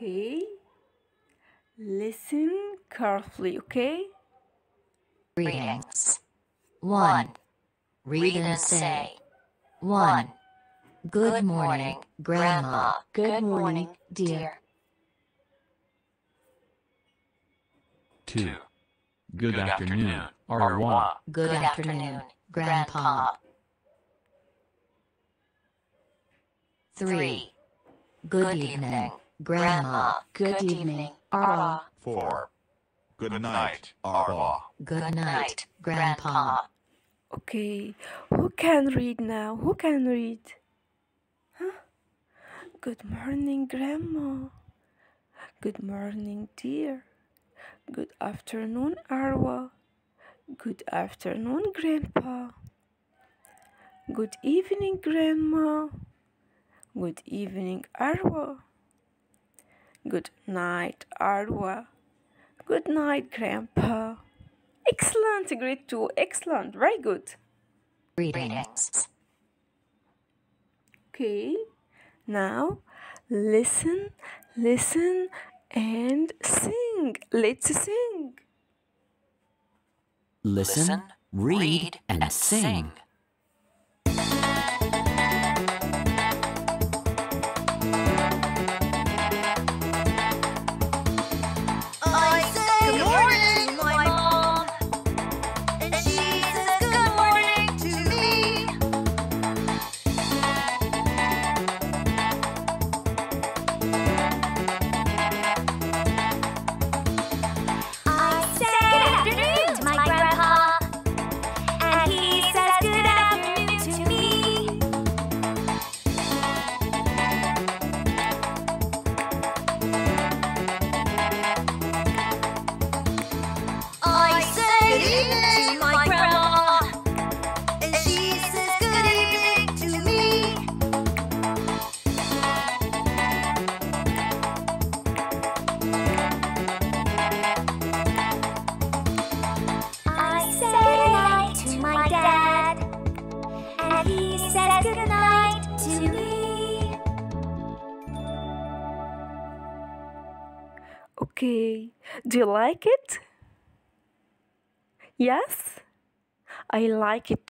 Okay, listen carefully, okay? Greetings. 1. Read and say. 1. Good morning, Grandma. Good morning, dear. 2. Good afternoon, au revoir. Good afternoon, Grandpa. 3. Good evening, Grandma. Good evening, au revoir. 4. Good night, au revoir. Good night, Grandpa. Okay, who can read now? Who can read? Huh? Good morning, Grandma. Good morning, dear. Good afternoon, Arwa. Good afternoon, Grandpa. Good evening, Grandma. Good evening, Arwa. Good night, Arwa. Good night, Grandpa. Excellent, grade 2. Excellent, very good. Greetings. Okay, now listen, listen, and sing. Let's sing. Listen, read, and sing. I say good morning to my mom, and she says good morning to me. I say good afternoon to my grandpa, and he says good afternoon to me. I say good evening to my grandma, and she says good evening to me. I say good night to my dad, and he says good night to me. Okay, do you like it? Yes, I like it